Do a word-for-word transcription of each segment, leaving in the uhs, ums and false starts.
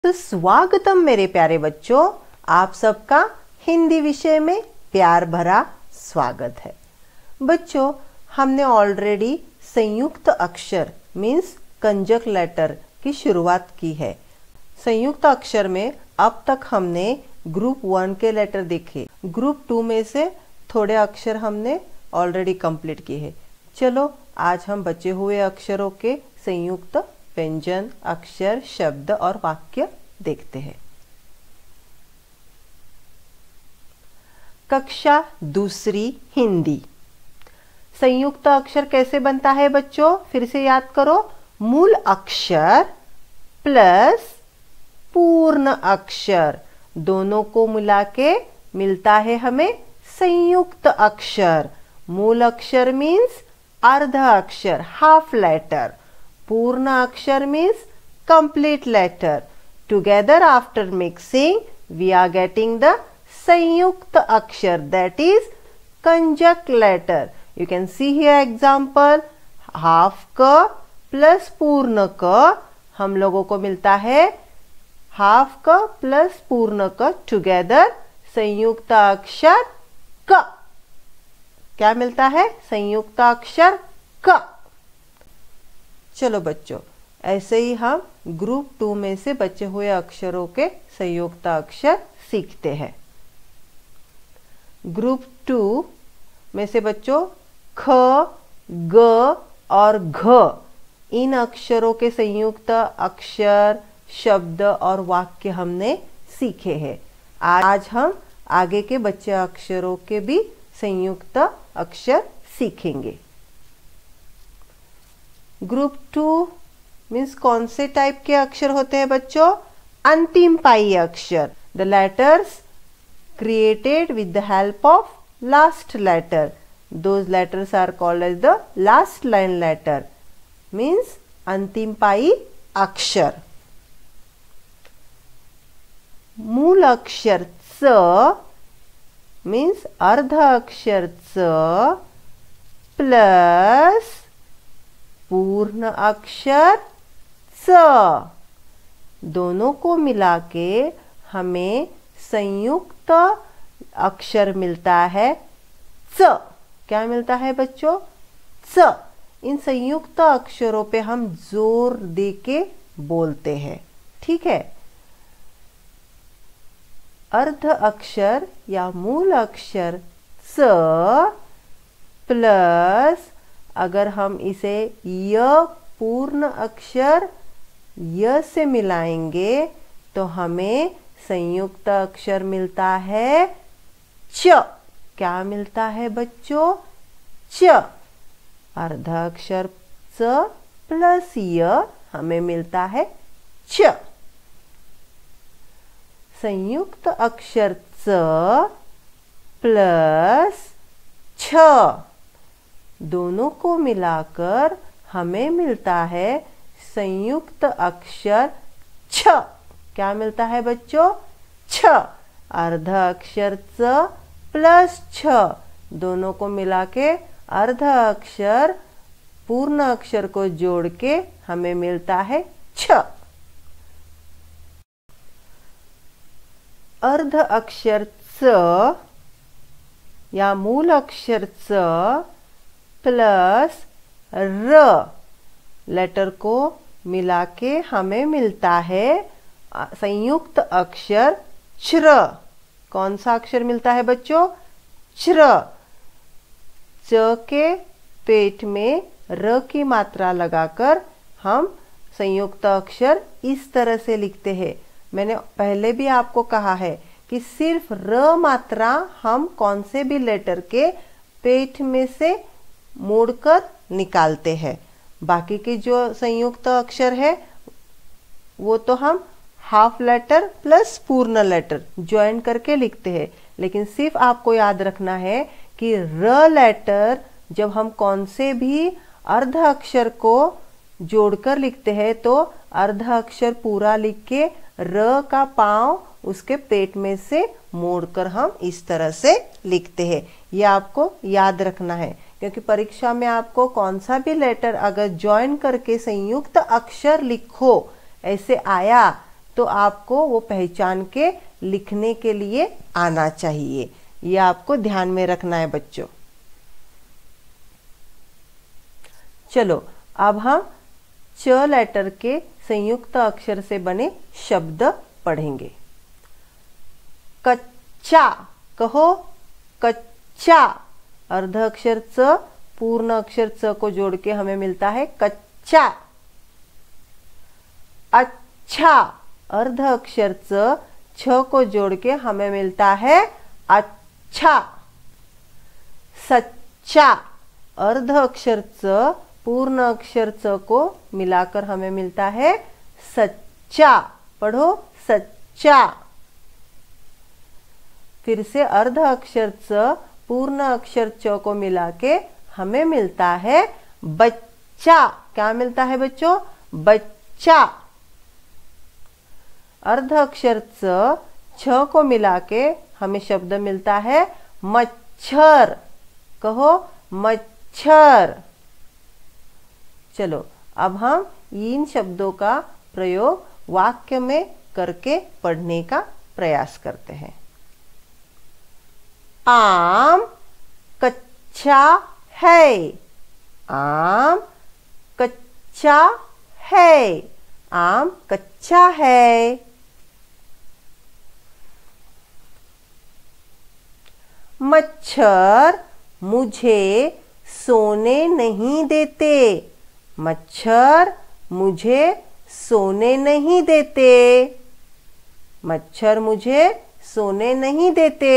तो स्वागतम मेरे प्यारे बच्चों, आप सबका हिंदी विषय में प्यार भरा स्वागत है। बच्चों, हमने ऑलरेडी संयुक्त अक्षर मीन्स कंजक लेटर की शुरुआत की है। संयुक्त अक्षर में अब तक हमने ग्रुप वन के लेटर देखे, ग्रुप टू में से थोड़े अक्षर हमने ऑलरेडी कंप्लीट किए हैं। चलो आज हम बचे हुए अक्षरों के संयुक्त व्यंजन, अक्षर, शब्द और वाक्य देखते हैं। कक्षा दूसरी हिंदी। संयुक्त अक्षर कैसे बनता है बच्चों? फिर से याद करो। मूल अक्षर प्लस पूर्ण अक्षर, दोनों को मिला के मिलता है हमें संयुक्त अक्षर। मूल अक्षर मीन्स अर्ध अक्षर, हाफ लेटर। पूर्ण अक्षर means complete letter. Together after mixing, we are getting the sanyukta akshar, that is conjunct letter. You can see here example, half ka plus पूर्ण का, हम लोगों को मिलता है half का plus पूर्ण का, together संयुक्त अक्षर क। क्या मिलता है? संयुक्त अक्षर क। चलो बच्चों, ऐसे ही हम ग्रुप टू में से बचे हुए अक्षरों के संयुक्त अक्षर सीखते हैं। ग्रुप टू में से बच्चों ख, ग और घ, इन अक्षरों के संयुक्त अक्षर, शब्द और वाक्य हमने सीखे हैं। आज हम आगे के बचे अक्षरों के भी संयुक्त अक्षर सीखेंगे। ग्रुप टू मीन्स कौन से टाइप के अक्षर होते हैं बच्चों? अंतिम पाई अक्षर, the letters created with the help of last letter, those letters are called as the last line letter, means अंतिम पाई अक्षर। मूल अक्षर च मीन्स अर्ध अक्षर च प्लस पूर्ण अक्षर च, दोनों को मिला के हमें संयुक्त अक्षर मिलता है च। क्या मिलता है बच्चों? च। इन संयुक्त अक्षरों पे हम जोर दे के बोलते हैं, ठीक है। अर्ध अक्षर या मूल अक्षर च प्लस अगर हम इसे य पूर्ण अक्षर य से मिलाएंगे तो हमें संयुक्त अक्षर मिलता है च। क्या मिलता है बच्चों? च। अर्ध अक्षर च प्लस य हमें मिलता है च। संयुक्त अक्षर च प्लस छ, दोनों को मिलाकर हमें मिलता है संयुक्त अक्षर छ। क्या मिलता है बच्चों? छ। अर्ध अक्षर च प्लस छ, दोनों को मिला के अर्ध अक्षर पूर्ण अक्षर को जोड़ के हमें मिलता है छ। अर्ध अक्षर च या मूल अक्षर च प्लस र लेटर को मिला के हमें मिलता है संयुक्त अक्षर श्र। कौन सा अक्षर मिलता है बच्चों? श्र। च के पेट में र की मात्रा लगाकर हम संयुक्त अक्षर इस तरह से लिखते हैं। मैंने पहले भी आपको कहा है कि सिर्फ र मात्रा हम कौन से भी लेटर के पेट में से मोड़कर निकालते हैं। बाकी के जो संयुक्त अक्षर है वो तो हम हाफ लेटर प्लस पूर्ण लेटर ज्वाइन करके लिखते हैं। लेकिन सिर्फ आपको याद रखना है कि र लेटर जब हम कौन से भी अर्ध अक्षर को जोड़कर लिखते हैं तो अर्ध अक्षर पूरा लिख के र का पांव उसके पेट में से मोड़कर हम इस तरह से लिखते हैं। ये आपको याद रखना है, क्योंकि परीक्षा में आपको कौन सा भी लेटर अगर ज्वाइन करके संयुक्त अक्षर लिखो ऐसे आया तो आपको वो पहचान के लिखने के लिए आना चाहिए। ये आपको ध्यान में रखना है बच्चों। चलो अब हम च लेटर के संयुक्त अक्षर से बने शब्द पढ़ेंगे। कच्चा, कहो कच्चा। अर्ध अक्षर च पूर्ण अक्षर च को जोड़ के हमें मिलता है कच्चा। अच्छा, अर्ध अक्षर च छ को जोड़ के हमें मिलता है अच्छा। सच्चा, अर्ध अक्षर च पूर्ण अक्षर च को मिलाकर हमें मिलता है सच्चा। पढ़ो सच्चा। फिर से अर्ध अक्षर च पूर्ण अक्षर च को मिला के हमें मिलता है बच्चा। क्या मिलता है बच्चों? बच्चा। अर्ध अक्षर च छ को मिला के हमें शब्द मिलता है मच्छर। कहो मच्छर। चलो अब हम इन शब्दों का प्रयोग वाक्य में करके पढ़ने का प्रयास करते हैं। आम कच्चा है। आम कच्चा है। आम कच्चा है। मच्छर मुझे सोने नहीं देते। मच्छर मुझे सोने नहीं देते। मच्छर मुझे सोने नहीं देते।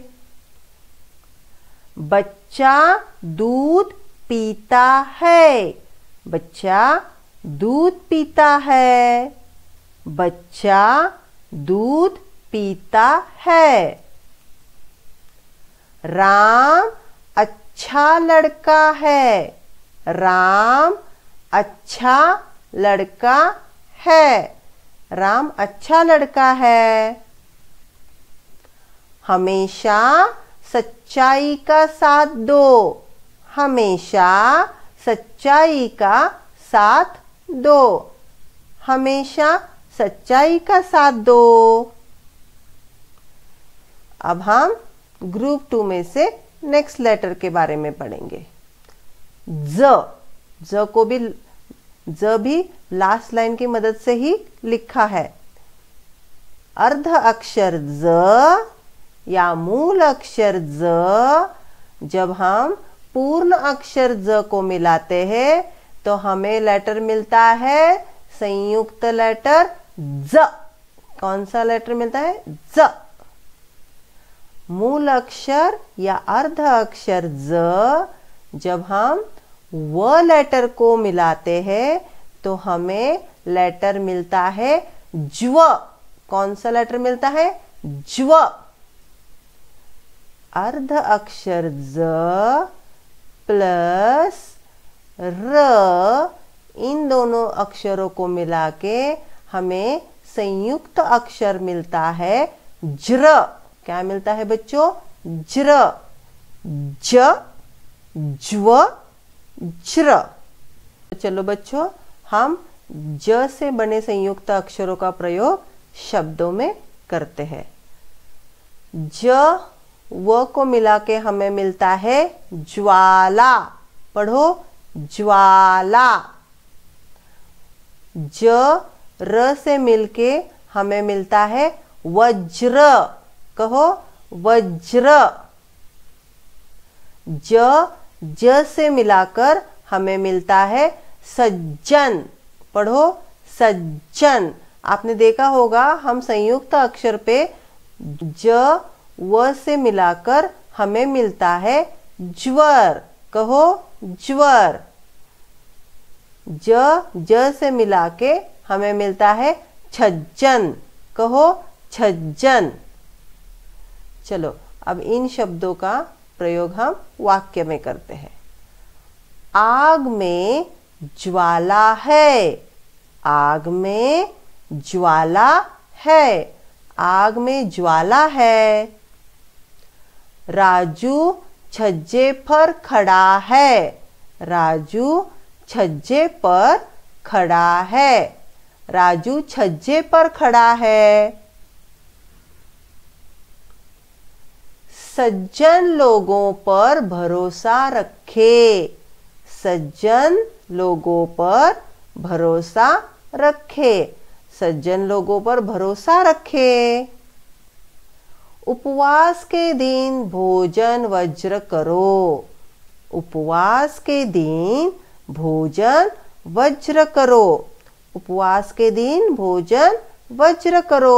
बच्चा दूध पीता है। बच्चा दूध पीता है। बच्चा दूध पीता है। राम अच्छा लड़का है। राम अच्छा लड़का है। राम अच्छा लड़का है। हमेशा सच्चाई का साथ दो। हमेशा सच्चाई का साथ दो। हमेशा सच्चाई का साथ दो। अब हम ग्रुप टू में से नेक्स्ट लेटर के बारे में पढ़ेंगे। ज ज को भी ज भी लास्ट लाइन की मदद से ही लिखा है। अर्ध अक्षर ज या मूल अक्षर ज जब हम पूर्ण अक्षर ज को मिलाते हैं तो हमें लेटर मिलता है संयुक्त लेटर ज। कौन सा लेटर मिलता है? ज। मूल अक्षर या अर्ध अक्षर ज जब हम व लेटर को मिलाते हैं तो हमें लेटर मिलता है ज्व। कौन सा लेटर मिलता है? ज्व। अर्ध अक्षर ज प्लस र, इन दोनों अक्षरों को मिला के हमें संयुक्त अक्षर मिलता है ज्र। क्या मिलता है बच्चों? ज्र। ज ज्व ज्र। चलो बच्चों हम ज से बने संयुक्त अक्षरों का प्रयोग शब्दों में करते हैं। ज व को मिला के हमें मिलता है ज्वाला। पढ़ो ज्वाला। ज र से मिलके हमें मिलता है वज्र। कहो वज्र। ज ज से मिलाकर हमें मिलता है सज्जन। पढ़ो सज्जन। आपने देखा होगा हम संयुक्त अक्षर पे ज व से मिलाकर हमें मिलता है ज्वर। कहो ज्वर। ज ज से मिला के हमें मिलता है छज्जन। कहो छज्जन। चलो अब इन शब्दों का प्रयोग हम वाक्य में करते हैं। आग में ज्वाला है। आग में ज्वाला है। आग में ज्वाला है। राजू छज्जे पर खड़ा है। राजू छज्जे पर खड़ा है। राजू छज्जे पर खड़ा है। सज्जन लोगों पर भरोसा रखे। सज्जन लोगों पर भरोसा रखे। सज्जन लोगों पर भरोसा रखे। उपवास के दिन भोजन वज्र करो। उपवास के दिन भोजन वज्र करो। उपवास के दिन भोजन वज्र करो।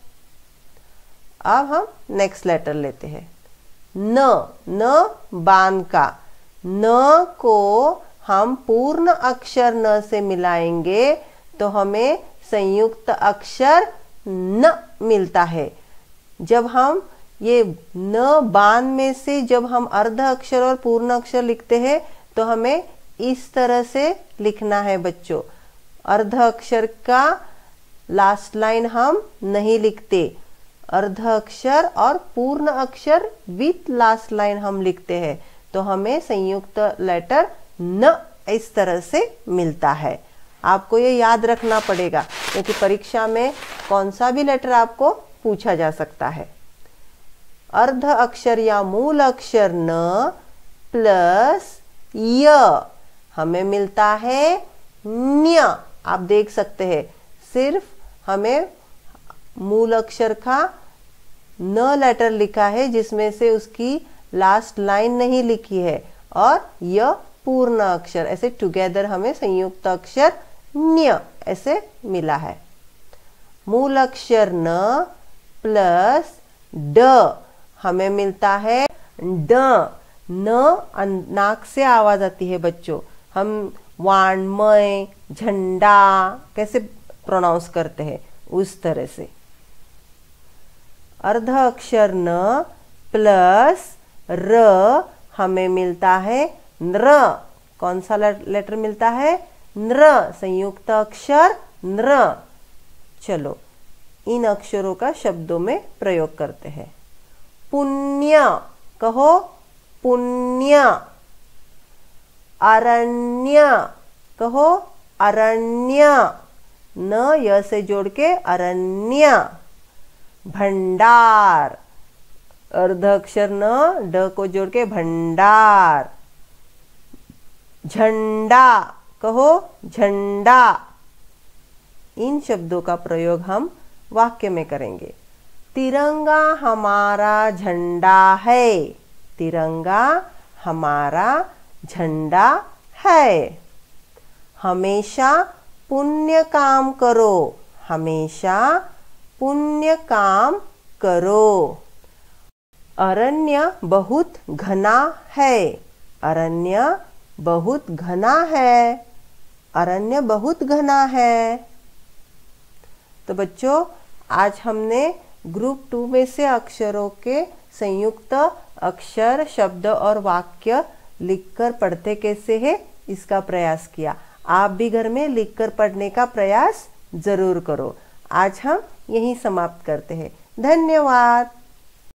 अब हम नेक्स्ट लेटर लेते हैं। न न बान का। न को हम पूर्ण अक्षर न से मिलाएंगे तो हमें संयुक्त अक्षर न मिलता है। जब हम ये न बान में से जब हम अर्ध अक्षर और पूर्ण अक्षर लिखते हैं तो हमें इस तरह से लिखना है बच्चों। अर्ध अक्षर का लास्ट लाइन हम नहीं लिखते। अर्ध अक्षर और पूर्ण अक्षर विथ लास्ट लाइन हम लिखते हैं तो हमें संयुक्त लेटर न इस तरह से मिलता है। आपको ये याद रखना पड़ेगा क्योंकि परीक्षा में कौन सा भी लेटर आपको पूछा जा सकता है। अर्ध अक्षर या मूल अक्षर न प्लस य हमें मिलता है न्य। आप देख सकते हैं सिर्फ हमें मूल अक्षर का न लेटर लिखा है जिसमें से उसकी लास्ट लाइन नहीं लिखी है और य पूर्ण अक्षर, ऐसे टुगेदर हमें संयुक्त अक्षर न्य ऐसे मिला है। मूल अक्षर न प्लस ड हमें मिलता है ड। न नाक से आवाज आती है बच्चों। हम वाणमय झंडा कैसे प्रोनाउंस करते हैं उस तरह से। अर्ध अक्षर न प्लस र हमें मिलता है नृ। कौन सा लेटर मिलता है? नृ, संयुक्त अक्षर नृ। चलो इन अक्षरों का शब्दों में प्रयोग करते हैं। पुण्य कहो, पुण्य। अरण्य कहो, अरण्य। न य से जोड़ के अरण्य। भंडार, अर्ध अक्षर न ड को जोड़ के भंडार। झंडा कहो, झंडा। इन शब्दों का प्रयोग हम वाक्य में करेंगे। तिरंगा हमारा झंडा है। तिरंगा हमारा झंडा है। हमेशा पुण्य काम करो। हमेशा पुण्य काम करो। अरण्य बहुत घना है। अरण्य बहुत घना है। अरण्य बहुत घना है। तो बच्चों आज हमने ग्रुप टू में से अक्षरों के संयुक्त अक्षर, शब्द और वाक्य लिखकर पढ़ते कैसे है इसका प्रयास किया। आप भी घर में लिखकर पढ़ने का प्रयास जरूर करो। आज हम यहीं समाप्त करते हैं। धन्यवाद।